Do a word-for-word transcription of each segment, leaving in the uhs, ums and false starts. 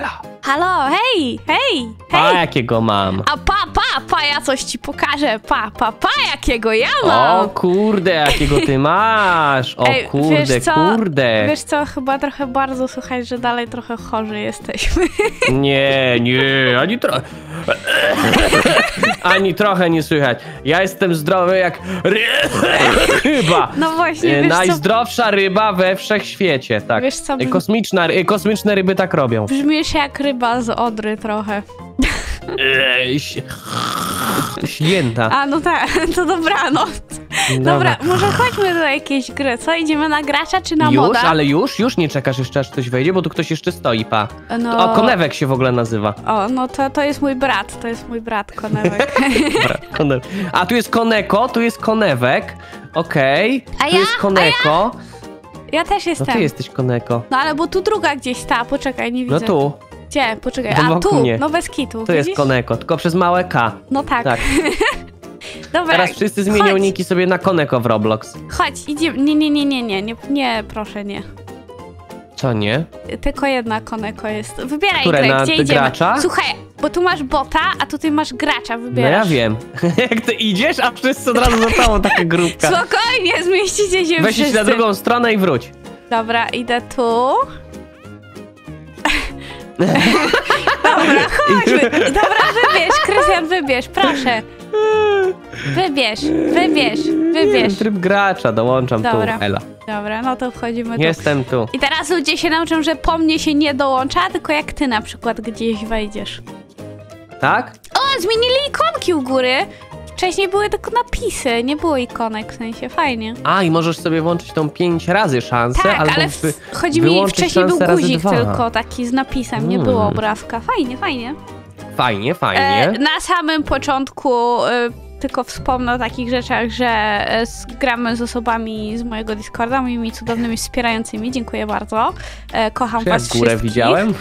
Halo. Halo, hej, hej, Pa hej. jakiego mam? A pa, pa, pa, ja coś ci pokażę. Pa, pa, pa, jakiego ja mam. O kurde, jakiego ty masz. O Ej, kurde, wiesz co? kurde. Wiesz co, chyba trochę bardzo słychać, że dalej trochę chorzy jesteśmy. Nie, nie, ani trochę. Ani trochę nie słychać. Ja jestem zdrowy jak ry... ryba. No właśnie, wiesz co? Najzdrowsza ryba we wszechświecie, tak. Wiesz co, brzmi- Kosmiczna, ry- kosmiczne ryby tak robią. Brzmisz jak ryba z Odry trochę. Ej, ś- Święta. A, no tak, to dobranoc. Dobra, może chodźmy do jakiejś gry, co? Idziemy na gracza czy na Już, moda? ale już, już nie czekasz jeszcze aż ktoś wejdzie, bo tu ktoś jeszcze stoi, pa. No... O, Konewek się w ogóle nazywa. O, no to, to jest mój brat, to jest mój brat Konewek. Dobra, Konew- A tu jest Koneko, tu jest Konewek. Okej. A Tu ja? jest Koneko. Ja też No jestem. ty jesteś Koneko. No ale bo tu druga gdzieś sta, poczekaj, nie widzę. No tu, Gdzie? Poczekaj, No a wokół tu, mnie. no bez kitu, to jest widzisz? Koneko, tylko przez małe K. No tak. Tak. Dobra, Teraz wszyscy zmienią chodź, niki sobie na Koneko w Roblox. Chodź, idziemy. Nie, nie, nie, nie, nie, nie, nie, proszę, nie. Co nie? Tylko jedna Koneko jest. Wybieraj Które, grę, na gdzie ty idziemy. gracza? Słuchaj, bo tu masz bota, a tutaj masz gracza, No wybierasz. ja wiem. Jak ty idziesz, a wszyscy od razu za tobą taka grupka. Spokojnie, zmieścicie się Weź wszyscy. się na drugą stronę i wróć. Dobra, idę tu. Dobra, chodźmy. Dobra, wybierz, Krystian, wybierz, proszę. Wybierz, wybierz, wybierz. Tryb gracza, dołączam Dobra. tu, Ela. Dobra, no to wchodzimy tu. Jestem tu. I teraz ludzie się nauczą, że po mnie się nie dołącza, tylko jak ty na przykład gdzieś wejdziesz. Tak? O, zmienili ikonki u góry. Wcześniej były tylko napisy, nie było ikonek, w sensie fajnie. A, i możesz sobie włączyć tą pięć razy szansę, Tak, albo ale wy, w, chodzi mi, wyłączyć wcześniej był szansę razy guzik dwa. tylko taki z napisem, nie Mm. było obrazka. Fajnie, fajnie. Fajnie, fajnie. E, na samym początku e, tylko wspomnę o takich rzeczach, że e, z, gramy z osobami z mojego Discorda, moimi cudownymi wspierającymi. Dziękuję bardzo. E, kocham Czy ja was górę wszystkich. widziałem?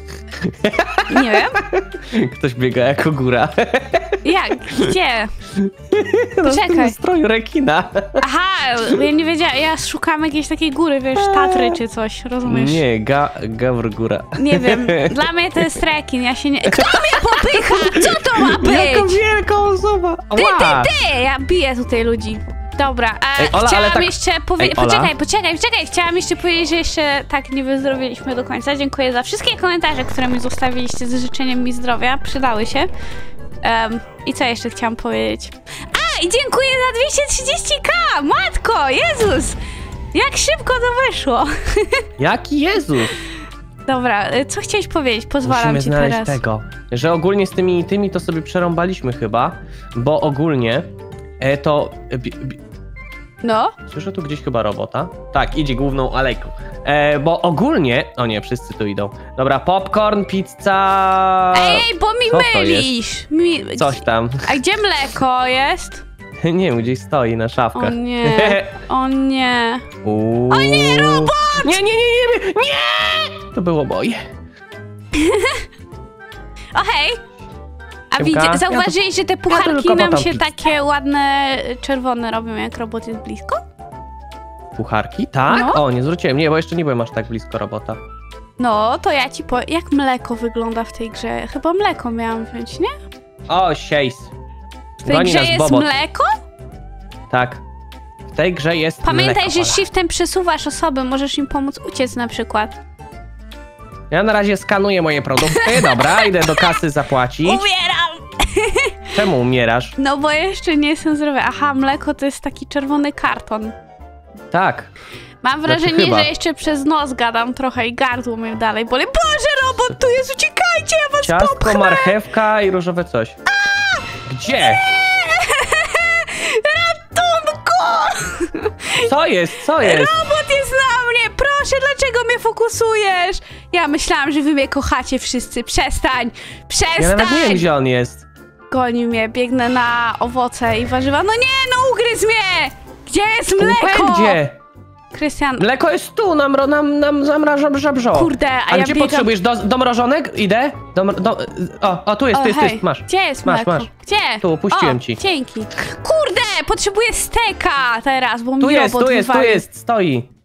Nie wiem. Ktoś biega jako góra. Jak? Gdzie? W Poczekaj. stroju rekina. Aha, ja nie wiedziałam, ja szukam jakiejś takiej góry, wiesz, Tatry czy coś, rozumiesz? Nie, ga, gawr góra. Nie wiem, dla mnie to jest rekin, ja się nie... Kto mnie popycha? Co to ma Jaka być? wielka osoba. Ty, Ła! ty, ty! Ja biję tutaj ludzi. Dobra, a Ej, Ola, chciałam ale tak- jeszcze powiedzieć... Ej, Ola? Poczekaj, poczekaj, poczekaj! Chciałam jeszcze powiedzieć, że jeszcze tak nie wyzdrowieliśmy do końca. Dziękuję za wszystkie komentarze, które mi zostawiliście z życzeniem mi zdrowia. Przydały się. Um, I co jeszcze chciałam powiedzieć? A, i dziękuję za dwieście trzydzieści ka! Matko, Jezus! Jak szybko to wyszło! Jaki Jezus? Dobra, y, co chciałeś powiedzieć? Pozwalam Musimy ci znaleźć teraz. tego, że ogólnie z tymi i tymi to sobie przerąbaliśmy chyba, bo ogólnie e, to... E, bi, bi, No? słyszę tu gdzieś chyba robota? Tak, idzie główną alejką. E, bo ogólnie... O nie, wszyscy tu idą. Dobra, popcorn, pizza... Ej, ej, bo mi co to mylisz! Mi... Coś tam. A gdzie mleko jest? Nie wiem, gdzieś stoi na O szafkach. nie, o nie. Uuu. O nie, robot! Nie, nie, nie, nie, nie! To było moje. O hej! A Siemka. widzicie, Ja zauważyłeś, że te pucharki tylko nam potem się pizzę. takie ładne, czerwone robią, jak robot jest blisko? Pucharki? Tak? No. O, nie zwróciłem. Nie, bo jeszcze nie byłem aż tak blisko robota. No, to ja ci powiem, jak mleko wygląda w tej grze. Chyba mleko miałam wziąć, nie? O, siejs. W tej Goni grze nas jest Bobot. mleko? Tak. W tej grze jest Pamiętaj, mleko, że Ola. shiftem przesuwasz osoby, możesz im pomóc uciec na przykład. Ja na razie skanuję moje produkty. Dobra, idę do kasy zapłacić. Umieram! Czemu umierasz? No bo jeszcze nie jestem zdrowa. Aha, mleko to jest taki czerwony karton. Tak. Mam Znaczy wrażenie, chyba. że jeszcze przez nos gadam trochę i gardło mnie dalej boli. Boże, robot tu jest, uciekajcie, ja was Ciastko, popchnę! marchewka i różowe coś. Gdzie? Ratunku! Co jest? Co jest? Robot jest na mnie, proszę, dlaczego mnie fokusujesz? Ja myślałam, że wy mnie kochacie wszyscy, przestań, przestań! Ja nawet nie wiem, gdzie on jest. Goni mnie, biegnę na owoce i warzywa. No nie, no ugryz mnie! Gdzie jest mleko? Gdzie? Krystian, Mleko jest tu, nam, nam, nam zamraża brzo. kurde, a Ale ja czy biegam... potrzebujesz do, domrożonek? Idę? Dom, do, o, o, tu jest, O, tu jest, tu hej, jest, masz. Gdzie jest Masz, mleko? masz. Gdzie? Tu, puściłem o, ci. Dzięki. Kurde, potrzebuję steka teraz, bo Tu mi jest, robot tu jest, tu wywalił. jest, stoi.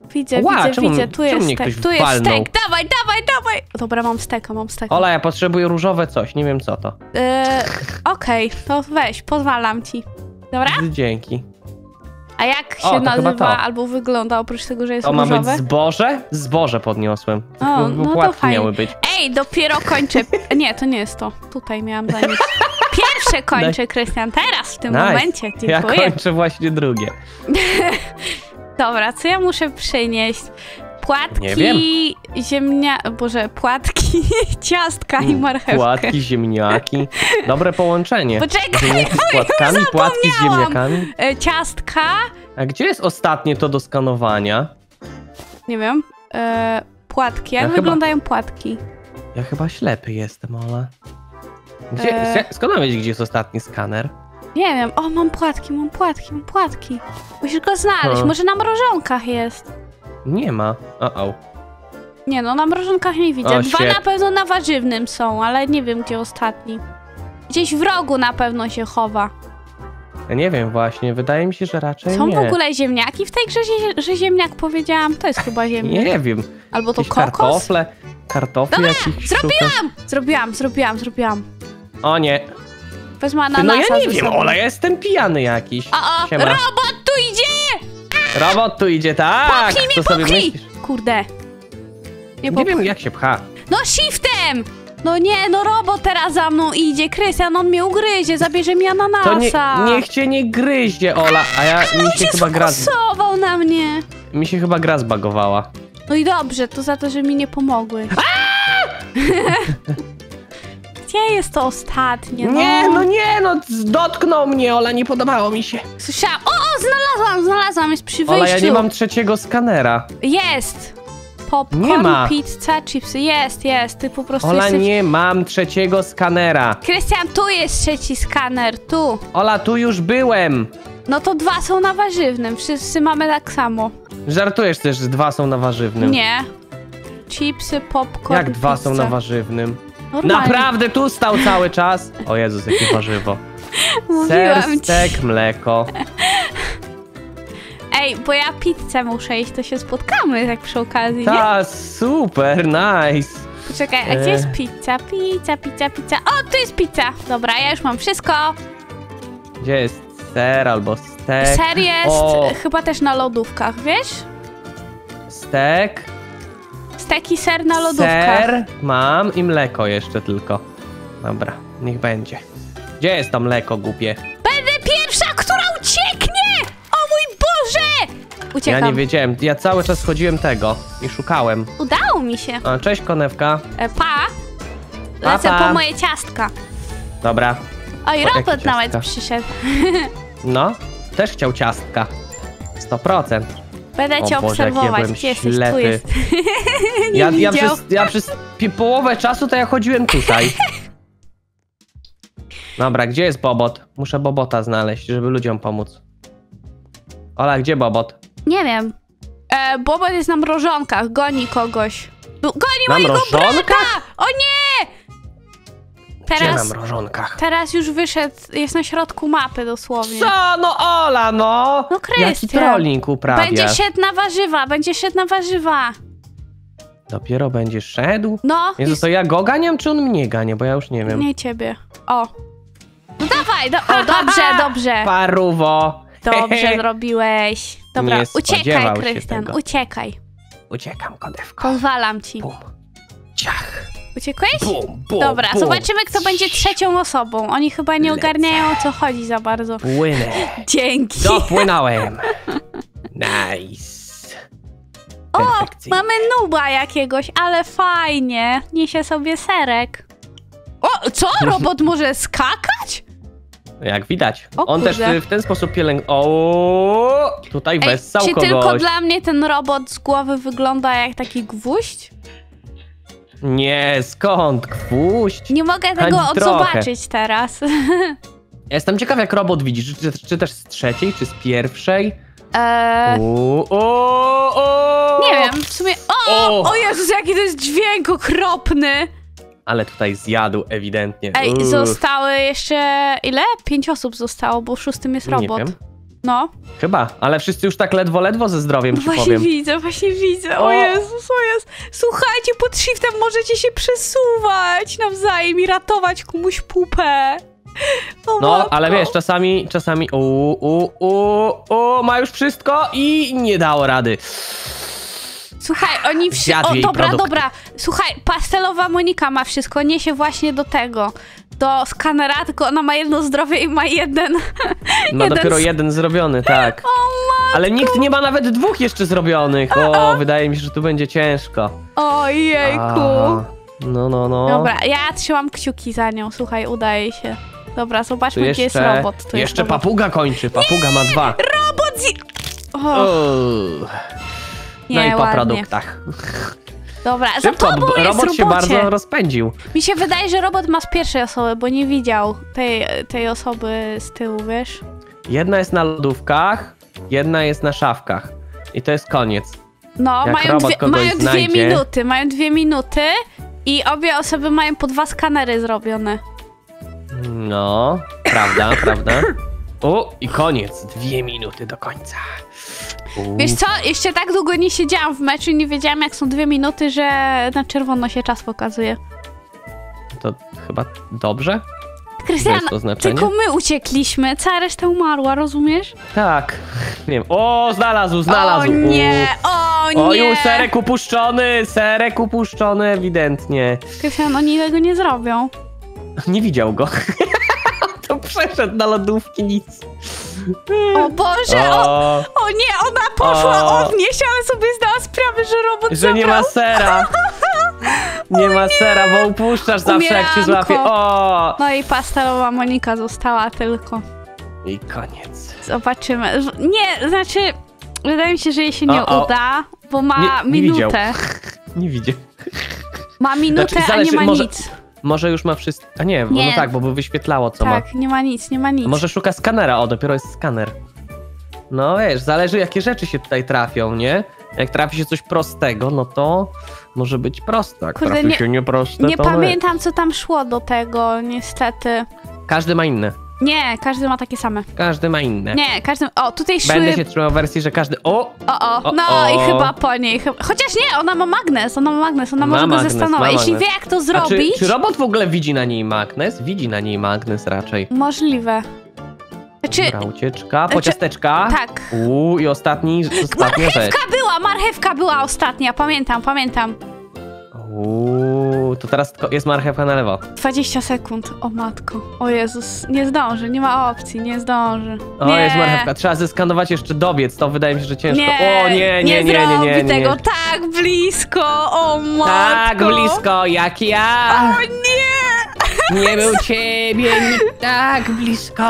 Widzę, Ła, widzę, czemu- widzę, tu czemu jest mnie stek, ktoś tu jest walnął? stek, dawaj, dawaj, dawaj! Dobra, mam steka, mam steka. Ola, ja potrzebuję różowe coś, nie wiem co to. Yy, Okej, to weź, pozwalam ci. Dobra? Dzięki. A jak O, się to chyba nazywa to. albo wygląda oprócz tego, że jest To ma być różowe? zboże? Zboże podniosłem. O, no to Płatki fajnie. miały być. Ej, dopiero kończę... Nie, to nie jest to. Tutaj miałam zanieść. Pierwsze kończę, Krystian, teraz, w tym Nice. momencie. Ja Dziękuję. kończę właśnie drugie. Dobra, co ja muszę przynieść? Płatki, Nie wiem. ziemnia... Boże, płatki, ciastka i marchewkę. Płatki, ziemniaki. Dobre połączenie. Poczekaj, Ziemniaki z bo już płatkami, płatki z zapomniałam. ziemniakami. E, ciastka... A gdzie jest ostatnie to do skanowania? Nie wiem. E, płatki, jak Ja chyba- wyglądają płatki? Ja chyba ślepy jestem, Ola. Gdzie, Eee. Skąd mam wiedzieć, gdzie jest ostatni skaner? Nie wiem. O, mam płatki, mam płatki, mam płatki. Musisz go znaleźć. Hmm. Może na mrożonkach jest. Nie ma. O-o. Nie no, na mrożonkach nie widzę. O, Dwa shit. na pewno na warzywnym są, ale nie wiem, gdzie ostatni. Gdzieś w rogu na pewno się chowa. Ja nie wiem właśnie, wydaje mi się, że raczej Są nie. w ogóle ziemniaki w tej grze, że, że ziemniak powiedziałam? To jest chyba ziemniak. Nie wiem. Albo to Jakieś kokos? kartofle, kartofle Dobra, jakieś zrobiłam! szukasz? Zrobiłam, zrobiłam, zrobiłam. O nie. Wezmę Ty, no ananasa ja nie ze wiem, sobą. Ola, ja jestem pijany jakiś. O, o, Siema. robot tu idzie! Robot tu idzie, tak! Popchnij mnie, Co sobie popchnij! myślisz? Kurde. Nie, Nie wiem, jak się pcha. No shiftem! No nie, no robot teraz za mną idzie. Krystian, on mnie ugryzie, zabierze mi ananasa. To nie, niech cię nie gryzie, Ola, a ja mi On się się chyba gra z, sfokusował na mnie. mi się chyba gra zbagowała. No i dobrze, to za to, że mi nie pomogły. Gdzie jest to ostatnie? No. Nie, no nie, no dotknął mnie, Ola, nie podobało mi się. Słyszałam. O, o, znalazłam, znalazłam, jest przy wyjściu. Ola, ja nie mam trzeciego skanera. Jest. Popcorn, Nie ma. pizza, chipsy. Jest, jest. Ty po prostu Ola, jesteś... nie mam trzeciego skanera. Krystian, tu jest trzeci skaner, tu. Ola, tu już byłem. No to dwa są na warzywnym, wszyscy mamy tak samo. Żartujesz też, że dwa są na warzywnym. Nie. Chipsy, popcorn, Jak dwa pizza. są na warzywnym? Normalnie. Naprawdę tu stał cały czas? O Jezus, jakie warzywo. Mówiłam Ser, ci. stek, mleko. Ej, bo ja pizzę muszę iść, to się spotkamy tak przy okazji, nie? Ta, super, nice. Poczekaj, a gdzie E. jest pizza? Pizza, pizza, pizza. O, tu jest pizza. Dobra, ja już mam wszystko. Gdzie jest ser albo stek? Ser jest O, chyba też na lodówkach, wiesz? stek, Stek i ser na lodówkach. ser mam i mleko jeszcze tylko. Dobra, niech będzie. Gdzie jest to mleko, głupie? Będę pierwsza, która ucieknie! O mój Boże! Uciekam. Ja nie wiedziałem, ja cały czas chodziłem tego i szukałem. Udało mi się. A, cześć, konewka. E, pa. Pa, Lecę pa. po moje ciastka. Dobra, Oj, O, jakie robot nawet ciastka? przyszedł. no, też chciał ciastka. sto procent. Będę O cię Boże, jak ja obserwować. byłem Gdzie jesteś? Tu ślepy. jest. nie Ja, ja, widział. przez, ja przez pi- połowę czasu to ja chodziłem tutaj. Dobra, gdzie jest Bobot? Muszę Bobota znaleźć, żeby ludziom pomóc. Ola, gdzie Bobot? Nie wiem. E, Bobot jest na mrożonkach, goni kogoś. Tu- Goni Na mojego mrożonkach? brata! O nie! Gdzie na Teraz, mrożonkach? teraz już wyszedł, jest na środku mapy dosłownie. Co? No Ola, no! No, Jaki Krystian. trolling uprawiasz? Będzie szedł na warzywa, będzie szedł na warzywa. Dopiero będzie szedł? No, Jezu, to ja go ganiam, czy on mnie gania? Bo ja już nie wiem. nie ciebie. O. No dawaj, do, o, dobrze, dobrze. Paruwo! Dobrze zrobiłeś. Dobra, Nie uciekaj, spodziewał się Krystian, tego. uciekaj. Uciekam, kodewko. Pozwalam ci. Bum. Ciach. Uciekłeś? Bum, bum, Dobra, bum. zobaczymy, kto będzie trzecią osobą. Oni chyba nie Lecę. ogarniają, o co chodzi za bardzo. Płynę. Dzięki. Dopłynąłem. Nice. O, Perfekcyjnie. mamy nuba jakiegoś, ale fajnie. Niesie sobie serek. O, co? Robot może skakać? Jak widać. O On też kurde. y, w ten sposób pielęg... O, tutaj Ej, wessał czy kogoś. tylko dla mnie ten robot z głowy wygląda jak taki gwóźdź? Nie, skąd? Gwóźdź? Nie mogę Ani tego trochę. odzobaczyć teraz. Ja Jestem ciekaw, jak robot widzi. Czy, czy, czy też z trzeciej, czy z pierwszej? Eee, O, o, o. nie wiem, w sumie... O, O. o Jezus, jaki to jest dźwięk okropny! Ale tutaj zjadł ewidentnie. Ej, Uff. zostały jeszcze... Ile? Pięć osób zostało, bo w szóstym jest robot. Nie wiem. No. Chyba, ale wszyscy już tak ledwo, ledwo ze zdrowiem No ci właśnie powiem. widzę, właśnie widzę. O, O. Jezus, o Jezus. Słuchajcie, pod shiftem możecie się przesuwać nawzajem i ratować komuś pupę. O, No, matko. ale wiesz, czasami, czasami, u, u, u, u, ma już wszystko i nie dało rady. Słuchaj, oni wszyscy... Zjadł O, jej dobra, produkt. dobra. Słuchaj, pastelowa Monika ma wszystko, niesie właśnie do tego, do skanera, tylko ona ma jedno zdrowie i ma jeden... Ma jeden dopiero sk- jeden zrobiony, tak. O, matko. Ale nikt nie ma nawet dwóch jeszcze zrobionych. O, wydaje mi się, że tu będzie ciężko. Ojejku. A, no, no, no. Dobra, ja trzymam kciuki za nią, słuchaj, udaje się. Dobra, Tu zobaczmy, gdzie jest jeszcze, robot. Tu jest jeszcze robot. papuga kończy. Papuga ma dwa. Robot zje... O, Uuu. No nie, i po ładnie. produktach. Dobra, za Szybko, tobą jest robot się robocie. bardzo rozpędził. Mi się wydaje, że robot ma z pierwszej osoby, bo nie widział tej, tej osoby z tyłu, wiesz? Jedna jest na lodówkach, jedna jest na szafkach. I to jest koniec. No, Jak mają, robot dwie, kogoś mają dwie znajdzie- minuty, mają dwie minuty i obie osoby mają po dwa skanery zrobione. No, prawda, prawda. O, i koniec. Dwie minuty do końca. U. Wiesz co, jeszcze tak długo nie siedziałam w meczu i nie wiedziałam, jak są dwie minuty, że na czerwono się czas pokazuje. To chyba dobrze? Krystian, Jest to znaczenie? tylko my uciekliśmy, cała reszta umarła, rozumiesz? Tak. Wiem. O, znalazł, znalazł. O nie, o O, nie! już serek upuszczony, serek upuszczony ewidentnie. Krystian, oni tego nie zrobią. Nie widział go. To przeszedł na lodówki, nic. O Boże, o, O, o nie, ona poszła O. odnieść, ale sobie zdała sprawę, że robot że nie ma sera. Nie ma sera, bo upuszczasz zawsze jak cię Umieranko. złapie. O! No i pastelowa Monika została tylko. I koniec. Zobaczymy. Z- Nie, znaczy, wydaje mi się, że jej się nie O, o. uda, bo ma Nie- nie widział. minutę. Nie widział. Ma minutę, Znaczy, a zależy, nie ma może- nic. Może już ma wszystko. A nie, Nie. no tak, bo by wyświetlało co ma. Tak, nie ma nic, nie ma nic. A może szuka skanera, o, dopiero jest skaner. No wiesz, zależy jakie rzeczy się tutaj trafią, nie? Jak trafi się coś prostego, no to może być proste. Jak Kurde, trafi nie- się nieproste, Nie to pamiętam, co tam szło do tego, niestety. nie. Każdy ma inne. Nie, każdy ma takie same. Każdy ma inne. Nie, każdy... O, tutaj szły... Będę się trzymał wersji, że każdy... O! O, o, O, no o. i chyba po niej. Chyba... Chociaż nie, ona ma magnes, ona ma magnes, ona Ma może magnes, go zastanowić. ma Jeśli magnes. wie, jak to A czy, zrobić, czy robot w ogóle widzi na niej magnes? Widzi na niej magnes raczej. możliwe. Znaczy, Dobra, ucieczka, po ciasteczka. tak. Uuu, i ostatni, ostatnia rzecz. Marchewka była, marchewka była ostatnia, pamiętam, pamiętam. Uuu, to teraz tylko jest marchewka na lewo. dwadzieścia sekund, o matko. O Jezus, nie zdąży, nie ma opcji, nie zdąży. O, nie. jest marchewka. Trzeba zeskanować jeszcze dobiec, to wydaje mi się, że ciężko. Nie, o, nie, nie, nie, nie, zrobi nie, nie, nie. tego tak blisko, o matko. Tak blisko, jak ja. O nie! Nie był ciebie nikt tak blisko.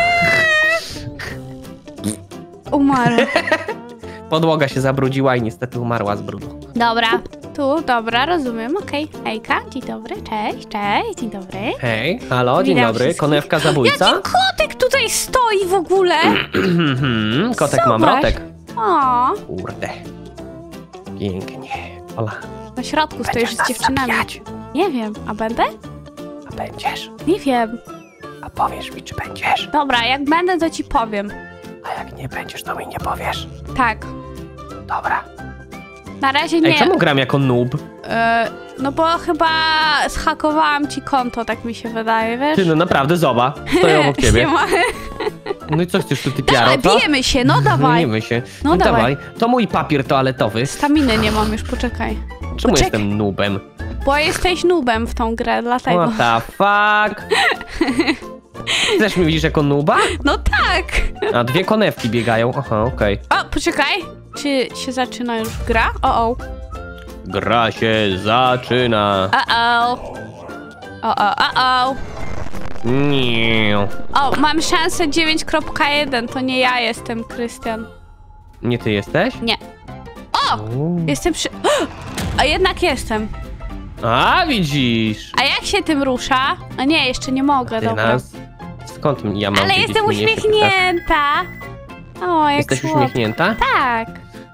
Umarł. Podłoga się zabrudziła i niestety umarła z brudu. Dobra, tu, dobra, rozumiem, okej. Hejka, dzień dobry, cześć, cześć, dzień dobry. Hej, halo, dzień Witam dobry. wszystkich. Konewka zabójca. Jaki kotek tutaj stoi w ogóle? Mhm, Kotek Zobacz. mamrotek. O, Kurde. Pięknie. Ola. na środku stoisz z nas dziewczynami. zabijać. Nie wiem, a będę? A będziesz? Nie wiem. A powiesz mi, czy będziesz? Dobra, jak będę, to ci powiem. A jak nie będziesz, to mi nie powiesz. Tak, Dobra. na razie Ej, nie. czemu gram jako noob? E, no bo chyba zhakowałam ci konto, tak mi się wydaje, wiesz? Ty, no naprawdę, zoba. Stoję obok ciebie. Nie ma... No i co chcesz tu, ty piaro, Dawaj, to? bijemy się, no dawaj. Bijemy się. No No, dawaj. dawaj. To mój papier toaletowy. Staminy nie mam już, poczekaj. Czemu Poczekaj. jestem noobem? Bo jesteś noobem w tą grę, dlatego. What the fuck? Ty też mi widzisz jako nooba? No tak! A dwie konewki biegają. Aha, okej. O, poczekaj. Czy się zaczyna już gra? O, o. Gra się zaczyna. O, o. O, o, o, o. Nie. O, mam szansę dziewięć kropka jeden, to nie ja jestem, Krystian. Nie ty jesteś? Nie. O! Uuu. Jestem przy... A jednak jestem. A, widzisz. A jak się tym rusza? A nie, jeszcze nie mogę, Ty dobra. nas... Skąd ja mam Ale wiedzieć, jestem mnie się pytasz? uśmiechnięta. O, jak Jesteś słodko. uśmiechnięta? Tak. Co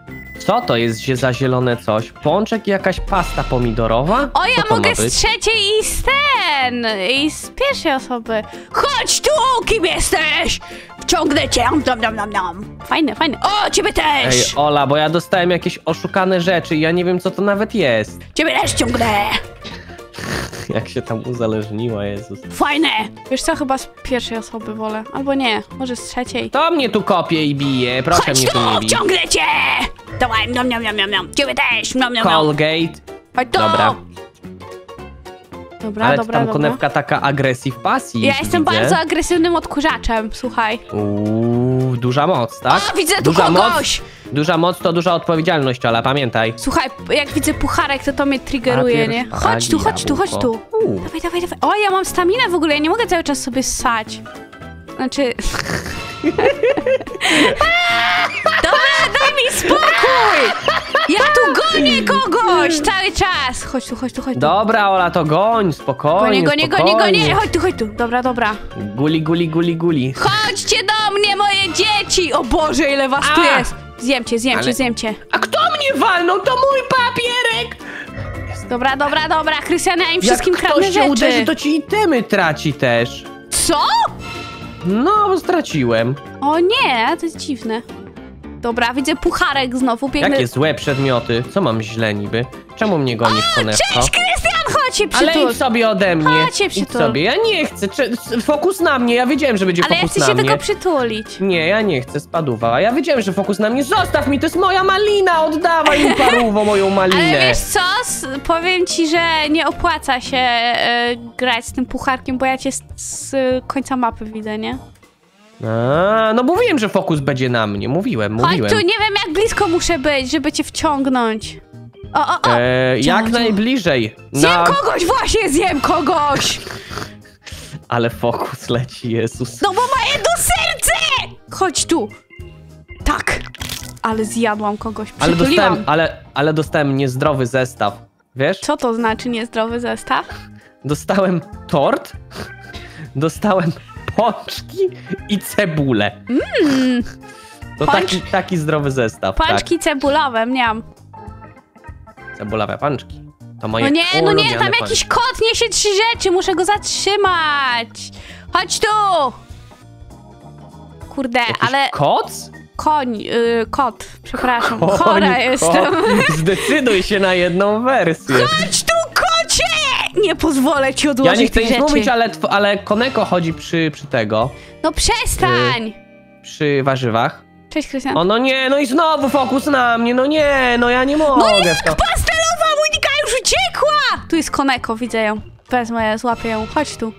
Co to jest za zielone coś? Pączek i jakaś pasta pomidorowa? O, ja Co to mogę ma być? z trzeciej i z ten, i z pierwszej osoby. Chodź tu, kim jesteś? Wciągnę cię, nam, nam, nam, nam. Fajne, fajne. O, ciebie Ej, też. Ola, bo ja dostałem jakieś oszukane rzeczy i ja nie wiem, co to nawet jest. Ciebie też ciągnę. Jak się tam uzależniła, Jezus. Fajne. Wiesz co, chyba z pierwszej osoby wolę. Albo nie, może z trzeciej. To mnie tu kopie i bije, proszę Chodź mnie tu nie tu, bić. wciągnę cię. Dawaj, nam, nam, nam, nam, nam. Ciebie też, nam, nam, nam. Colgate. Chodź tu. Dobra. Dobra, Ale dobra, tam dobra. konewka taka agresyw pasji. Ja jestem widzę. bardzo agresywnym odkurzaczem, słuchaj. Uuu, duża moc, tak? O, widzę tu duża kogoś! Moc, duża moc to duża odpowiedzialność, ale pamiętaj. Słuchaj, jak widzę pucharek, to to mnie triggeruje, Papier, nie? Chodź tu, chodź tu, chodź tu. jabłko. Uuu. Dawaj, dawaj, dawaj. O, ja mam staminę w ogóle, ja nie mogę cały czas sobie ssać. Znaczy... Dobra, daj mi spokój! Ja tu gonię kogoś cały czas! Chodź tu, chodź tu, chodź tu. Dobra, Ola, to goń, spokojnie, Gonię, gonię, spokojnie. gonię, gonię! Chodź tu, chodź tu. Dobra, dobra. Guli, guli, guli, guli. Chodźcie do mnie, moje dzieci! O Boże, ile was tu A! jest! Zjem cię, zjem Ale- cię, zjem cię. A kto mnie walnął? To mój papierek! Dobra, dobra, dobra, Krystian, ja im wszystkim Jak kradnę ktoś się rzeczy. uderzy, to ci itemy traci też. Co? No, bo straciłem. O nie, to jest dziwne. Dobra, widzę pucharek znowu, biegnę... Jakie złe przedmioty. Co mam źle niby? Czemu mnie gonisz, konewko? Cześć, Krystian, chodź się Ale przytul. idź sobie ode mnie. Chodź się Idź przytul. sobie. Ja nie chcę. Cze- Fokus na mnie. Ja wiedziałem, że będzie Ale ja fokus chcę na się mnie. tylko przytulić. Nie, ja nie chcę, spaduwa. Ja wiedziałem, że fokus na mnie. Zostaw mi, to jest moja malina. Oddawaj mi paruwo moją malinę. Ale wiesz co, S- powiem ci, że nie opłaca się e, grać z tym pucharkiem, bo ja cię z, z końca mapy widzę, nie? A, no mówiłem, że fokus będzie na mnie. Mówiłem, Chodź mówiłem. tu, nie wiem jak blisko muszę być, żeby cię wciągnąć. O, o, o! E, jak Działa, działa. najbliżej. Zjem Na... kogoś, właśnie zjem kogoś! Ale fokus leci, Jezus. No bo ma jedno serce! Chodź tu! Tak! Ale zjadłam kogoś, Ale przytuliłam. dostałem, ale, ale dostałem niezdrowy zestaw. Wiesz? Co to znaczy niezdrowy zestaw? Dostałem tort, dostałem pączki i cebulę. Mmm, To Pącz- taki, taki zdrowy zestaw. pączki cebulowe miałam. Tak. Cebulawe pączki. To moje No nie, no nie, ulubione tam pączki. jakiś kot niesie trzy rzeczy, muszę go zatrzymać. Chodź tu! Kurde, Jakiś ale koc? koń, y, kot, przepraszam, Koń, chora ko- jestem. Zdecyduj się na jedną wersję. Chodź tu, kocie! Nie pozwolę ci Ja odłożyć nie chcę tych nic rzeczy. mówić, ale, tw- ale Koneko chodzi przy, przy tego, No przestań! przy warzywach. Cześć, Krystian. O no nie, no i znowu fokus na mnie, no nie, no ja nie mogę w to. Pastelowa łynika już uciekła! Tu jest Koneko, widzę ją. Wezmę, złapię ją. Chodź tu.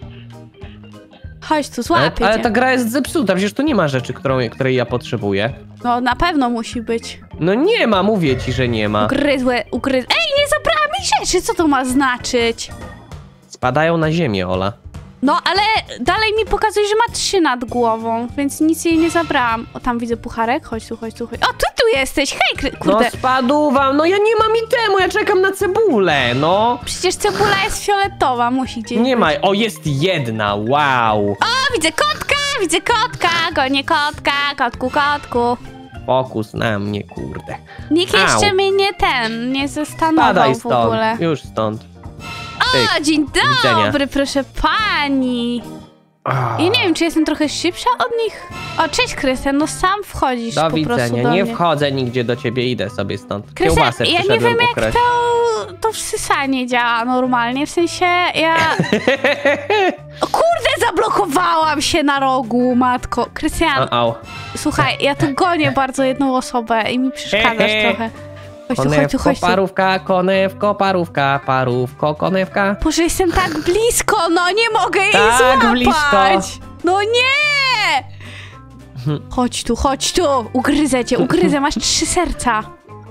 Chodź tu, Ale, złapię ale cię. ta gra jest zepsuta, przecież tu nie ma rzeczy, którą, której ja potrzebuję. No na pewno musi być. No nie ma, mówię ci, że nie ma. Ugryzłe, ugryz... Ej, nie zabrała mi rzeczy, co to ma znaczyć? Spadają na ziemię, Ola. No, ale dalej mi pokazuje, że ma trzy nad głową, więc nic jej nie zabrałam. O, tam widzę pucharek. Chodź tu, chodź tu, chodź. O, ty tu jesteś! Hej, kry... kurde. No spadł wam, no ja nie mam itemu, ja czekam na cebulę, no. Przecież cebula jest fioletowa, musi gdzieś Nie być. ma, o jest jedna, wow. O, widzę kotka, widzę kotka, gonię kotka, kotku, kotku. Fokus na mnie, kurde. Nikt Au. jeszcze mnie nie ten, nie zastanował Padaj w ogóle. stąd, już stąd. O, Tyk. dzień widzenia. dobry, proszę pani. Ah, Ja nie wiem, czy jestem trochę szybsza od nich? O, cześć Krystian, no sam wchodzisz Do po prostu widzenia, do nie mnie. wchodzę nigdzie do ciebie, idę sobie stąd. Krystian, Kiełbasę ja nie przyszedłem wiem jak ukraść. to, to wsysanie działa normalnie, w sensie ja... O kurde, zablokowałam się na rogu, matko. Krystian, O, au. słuchaj, ja tu gonię bardzo jedną osobę i mi przeszkadzasz trochę. Chodź tu, chodź tu, Konewko, chodź tu. parówka, konewko, parówka, parówko, konewka. Boże, jestem tak blisko, no nie mogę jej Tak złapać. blisko. No nie! Chodź tu, chodź tu, ugryzę cię, ugryzę, masz trzy serca.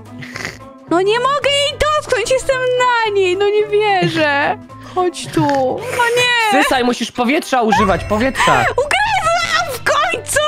No nie mogę jej dotknąć, jestem na niej, no nie wierzę. Chodź tu, no nie! Sysaj, musisz powietrza używać, powietrza. Ugryzłam w końcu!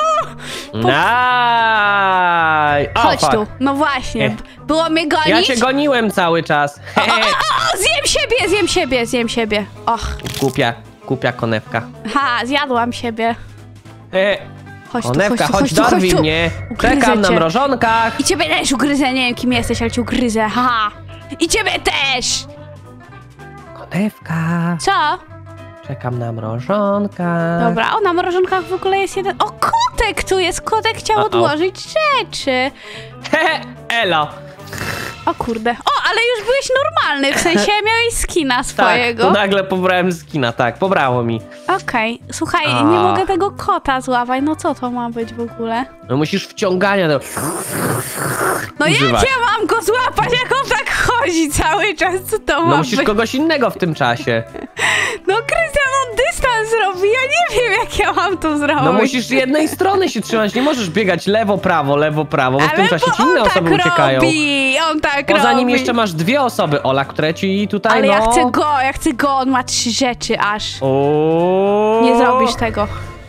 Naj! O, Chodź fuck. tu, no właśnie, Eh. było mnie gonić. Ja cię goniłem cały czas. O, o, o, zjem siebie, zjem siebie, zjem siebie. Och, Kupia, kupia konewka. ha, zjadłam siebie. E, Chodź tu, Konewka, chodź tu, chodź, chodź tu, chodź dorwij tu. mnie. Ugryzę Czekam na cię. mrożonkach. I ciebie też ugryzę, nie wiem kim jesteś, ale cię ugryzę, haha. I ciebie też! Konewka. Co? Czekam na mrożonka. Dobra, o, na mrożonkach w ogóle jest jeden... O, kotek tu jest! Kotek chciał O, o. odłożyć rzeczy. Hehe, elo. O kurde. O, ale już byłeś normalny, w sensie miałeś skina Tak, swojego. to nagle pobrałem skina, tak, pobrało mi. Okej, słuchaj, A. nie mogę tego kota złapać, no co to ma być w ogóle? No musisz wciągania do... No jak używać. ja mam go złapać, jak on tak chodzi cały czas, co to No ma musisz być? kogoś innego w tym czasie. No Krystian, on dystans robi, ja nie wiem jak ja mam to zrobić. No musisz jednej strony się trzymać, nie możesz biegać lewo, prawo, lewo, prawo, bo w tym Ale czasie bo ci inne on osoby tak uciekają. robi, on tak Poza robi. nim jeszcze masz dwie osoby, Ola, które ci tutaj, Ale no... ja chcę go, ja chcę go, on ma trzy rzeczy aż. O. Nie zrobisz tego.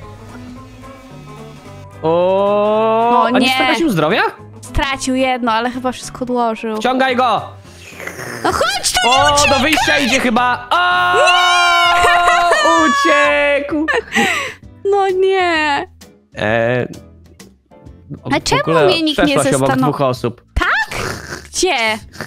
O. No A nie nie. stracił zdrowia? Stracił jedno, ale chyba wszystko odłożył. Wciągaj go! No chodź tu, nie O, uciekaj! do wyjścia idzie chyba! O, uciekł! No nie. E, A czemu mnie nikt nie przeszłaś obok zastanowił? dwóch osób. Gdzie?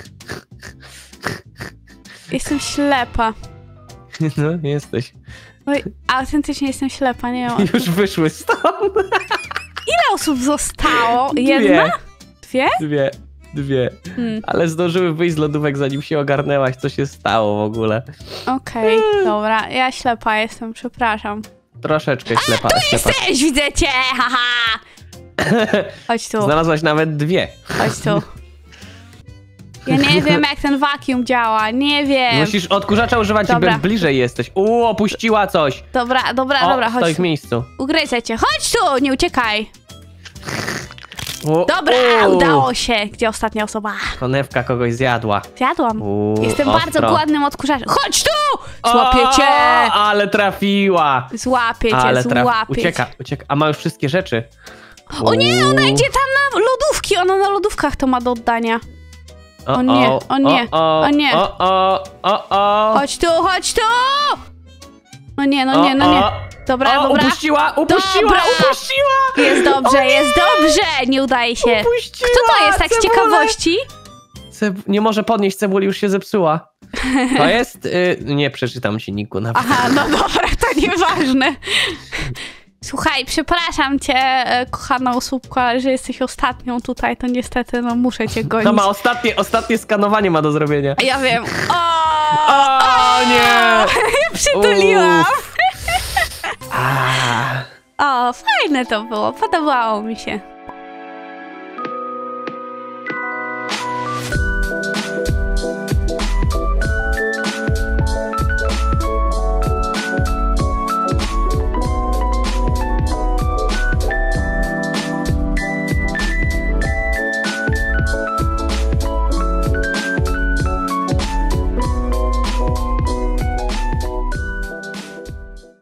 Jestem ślepa. No, jesteś. Oj, autentycznie jestem ślepa, nie wiem. Już wyszły stąd. Ile osób zostało? Jedna? Dwie? Dwie, dwie. Hmm. Ale zdążyły wyjść z lodówek, zanim się ogarnęłaś, co się stało w ogóle. Okej, dobra. Ja ślepa jestem, przepraszam. Troszeczkę ślepa. ślepa. Jesteś, widzę cię, haha! Chodź tu, Znalazłaś nawet dwie. chodź tu. Ja nie wiem, jak ten vacuum działa, nie wiem. Musisz odkurzacza używać, Dobra. im bliżej jesteś. U, opuściła coś. Dobra, dobra, O, dobra, stoi chodź w tu. miejscu. Ugryzę cię, chodź tu, nie uciekaj. U, Dobra, u. udało się. Gdzie ostatnia osoba? Konewka kogoś zjadła. Zjadłam. U, Jestem ostro. bardzo głodnym odkurzaczem. Chodź tu! Złapię O, cię! ale trafiła. Złapię cię, Ale traf... złapię cię. Ucieka, ucieka. A ma już wszystkie rzeczy. O nie, ona U. idzie tam na lodówki, ona na lodówkach to ma do oddania. O nie, o nie, o, o nie. O, o, o, o. Chodź tu, chodź tu! No nie, no nie, no nie. O, Dobra, o, dobra. upuściła, upuściła, Dobra. upuściła. Jest dobrze, O nie! jest dobrze! Nie udaje się. Upuściła Kto to jest tak z cebulę. ciekawości? Ceb... Nie może podnieść cebuli, już się zepsuła. To jest... Y... Nie przeczytam ci niku na Aha, no dobra, to nieważne. Słuchaj, przepraszam cię, e, kochana osóbko, ale że jesteś ostatnią tutaj, to niestety, no muszę cię gonić. To ma ostatnie, ostatnie skanowanie ma do zrobienia. Ja wiem. O, O nie! ja przytuliłam. Uff. A. O, fajne to było, podobało mi się.